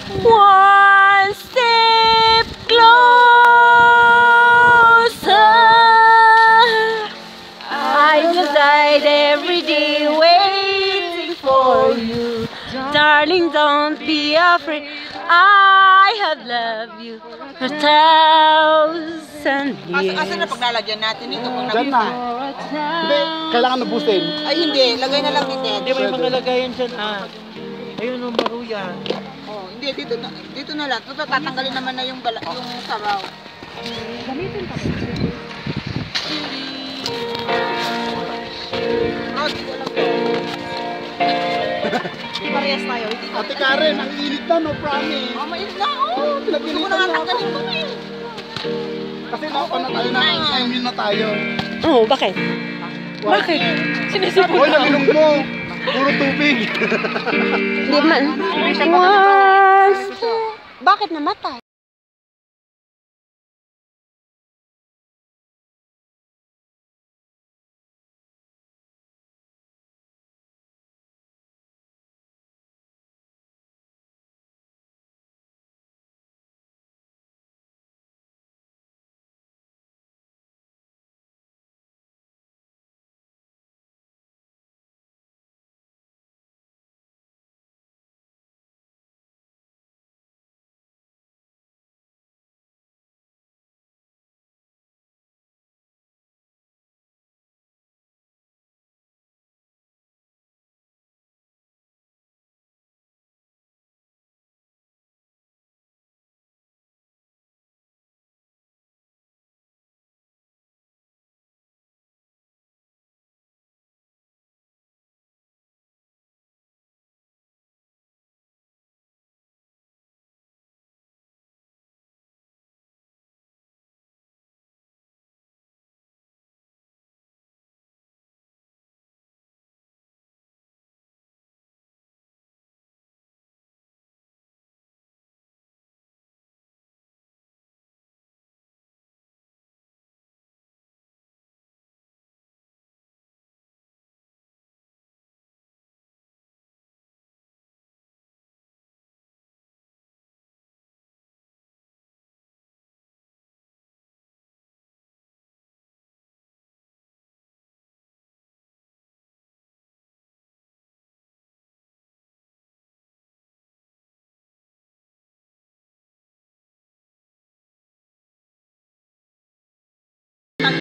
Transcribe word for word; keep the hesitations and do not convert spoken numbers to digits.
One step closer. I just died every day waiting for you. Darling, don't be afraid. I have loved you for a thousand years. Asa na paglalagyan natin ito? Pag Diyan na. Hindi, kailangan nabusin. Ay hindi, lagay na lang dito. Hindi may magalagayan dyan ah. Ayun ang baro yan. Oh, hindi dito na, dito na lang. Ito tatanggalin naman na yung bala, yung sabaw. Gamitin pa. Oh, dito lang to. Hindi parehas tayo, hindi ka. Ate Karen, ang init na, no promise. Oh, mainit na. Oh, hindi ko na nga tanggalin ko eh. Kasi naapa na tayo na, immune na tayo. Oh, bakit? Bakit? Sinisipon Hoy, naminong mo. Puro tubig. Hindi man. One step. Bakit namatay?